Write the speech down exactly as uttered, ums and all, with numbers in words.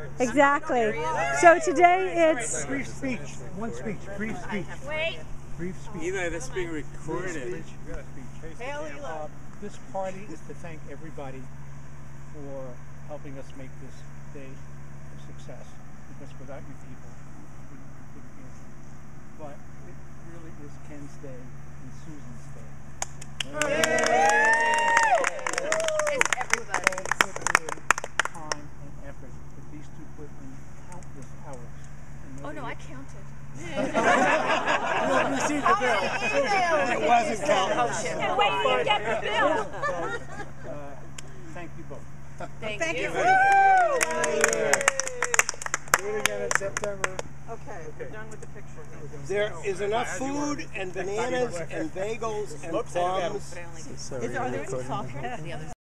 Exactly. So today it's brief speech. One speech. Brief speech. Wait. Brief speech. Eli, that's being recorded. Hey, uh, this party is to thank everybody for helping us make this day a success. Because without you people, we couldn't be anything. But it really is Ken's day and Susan's day. It's everybody. Put in time and effort that these two put in countless hours. Oh no, I counted. You received the bill. It wasn't counted. And wait till you get the bill. So, uh, thank you both. Thank, Thank you. you. Do it again in September. Okay, we're done with the pictures. There is enough food and bananas and bagels and plums. Is, are there any soft drinks?